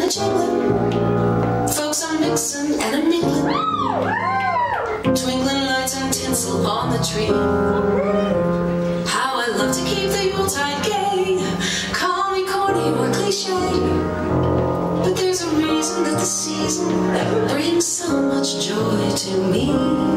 a jingling, folks are mixing and a mingling, twinkling lights and tinsel on the tree. How I love to keep the Yuletide gay. Call me corny or cliche, but there's a reason that the season brings so much joy to me.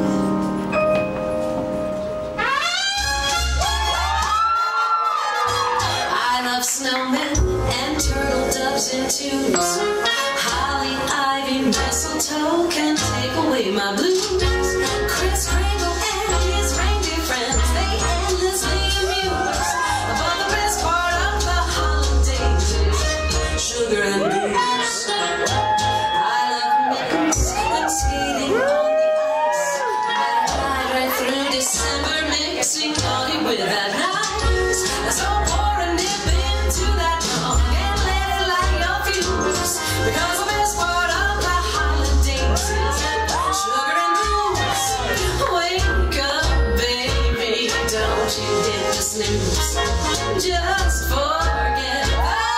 I love snowmen and turtle doves in twos. Holly, ivy, mistletoe can take away my blues. Kris Kringle and his reindeer friends, they endlessly amuse. But the best part of the holidays is sugar and booze. I love mittens and skating on the ice. I ride right through December, mixing Molly with that nice. So pour a nip into that tongue and let it light your fuse. Because the best part of the holidays is sugar and booze. Wake up, baby, don't you hit the snooze. Just forget that.